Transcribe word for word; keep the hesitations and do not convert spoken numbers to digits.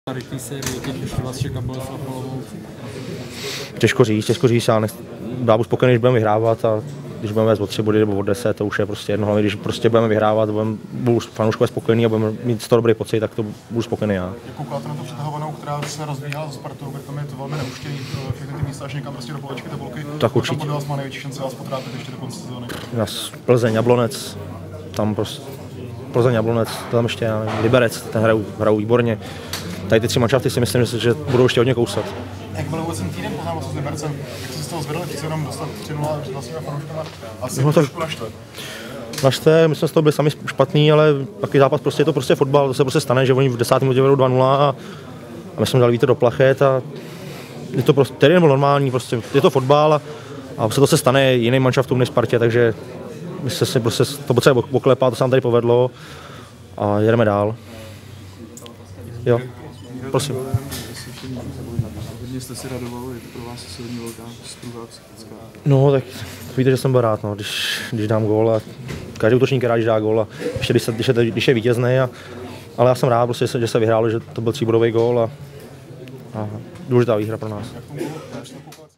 Tady té sérii těch ještě vás čeká Boleslav Olomouc. Těžko říct, těžko říct, já, nech, já budu spokojený, když budeme vyhrávat a když budeme vést o tři body nebo o deset, to už je prostě jedno, hlavně když prostě budeme vyhrávat, budeme, budu fanouškové spokojený a budeme mít z toho dobrý pocit, tak to budu spokojený já. Jak koukáte na tu přetahovanou, která se rozbíhala za Spartou, kde tam je to velmi neuštěný, všechny ty místa až někam prostě do polečky tabulky. Tak určitě. Tam podle vás má největší šance vás potrápit ještě do konce sezóny. Nás Plzeň, Jablonec, tam prostě Plzeň, Jablonec, tam ještě já nevím, Liberec, ten hrajou, hrajou výborně. Tady ty tři manšafty si myslím, že, že budou ještě hodně kousat. Jak byl vůbec ten týden poznával se s Libercem, jak jste se z toho zvedli, chci jenom dostat tři nula před vlastníma fanouškama, asi no, trošku naštve. Naštve, my jsme z toho byli sami špatný, ale taky zápas prostě je to prostě fotbal, to se prostě stane, že oni v desátém minutě vedou dva nula a, a my jsme dali vítr do plachet a je to prostě, tedy nebylo normální, prostě je to fotbal a, a se to se stane jiným manšaftům než Spartě, takže my se si prostě to potřebuje oklepat, to se nám tady povedlo a jedeme dál. Jo, prosím. Hodně jste si radovali, je to pro vás asi hodně velká struha psychická. No, tak víte, že jsem byl rád, no, když, když dám gól a každý útočník rád, když dá gól a ještě když, se, když, je, když je vítězný. A, ale já jsem rád, prostě, že se vyhrálo, že to byl tříbodový gól a, a důležitá výhra pro nás.